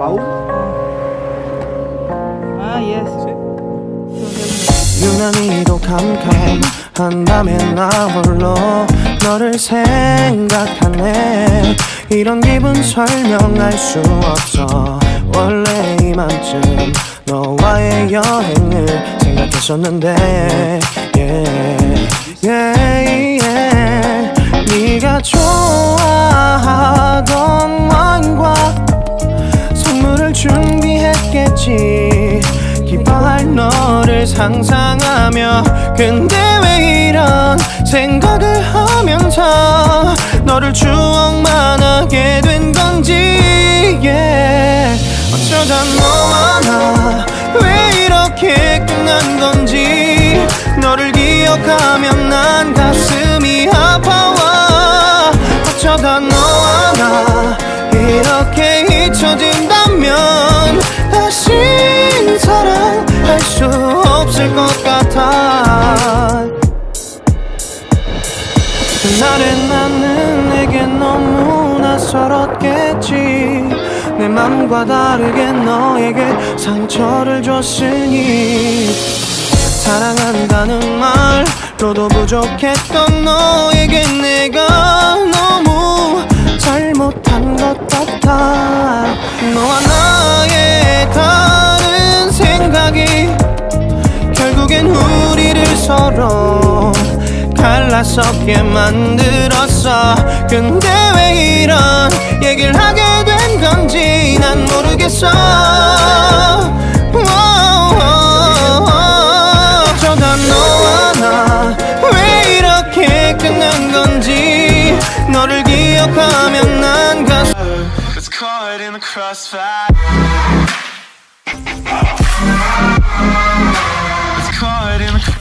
tahu? Yes. 유난히도 캄캄한 밤에 나 홀로 너를 생각하네. 이런 기분 설명할 수 없어. 원래 이맘쯤 너와의 여행을 생각했었는데 네가 좋아하던 와인과 선물을 준비했겠지. 기뻐할 너를 상상하며. 근데 왜 이런 생각을 하면서 너를 추억만 하게 된 건지. 어쩌다 너와 나 왜 이렇게 끝난 건지. 너를 기억하면 난 가슴이 아파와. 어쩌다 너와 나 이렇게 잊혀진다면 다시 사랑할 수 없을 것 같아. 그날의 나는 내게 너무 낯설었겠지. 내 맘과 다르게 너에게 상처를 줬으니. 사랑한다는 말로도 부족했던 너에게 내가 너무 잘못한 것 같아. 너와 나의 다른 생각이 결국엔 우리를 서로 갈라서게 만들었어. 근데 왜 이런 얘기를 하게 된 건지 난 모르겠어. 어쩌다 너와 나 왜 이렇게 끝난 건지. 너를 기억하면 난 가슴 It's caught in the crossfire. It's caught in the